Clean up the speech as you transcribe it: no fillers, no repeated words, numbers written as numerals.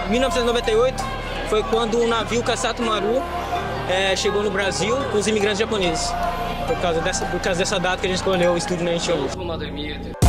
1998 foi quando o navio Kasato Maru chegou no Brasil com os imigrantes japoneses. Por causa dessa data que a gente escolheu o estúdio na Enche.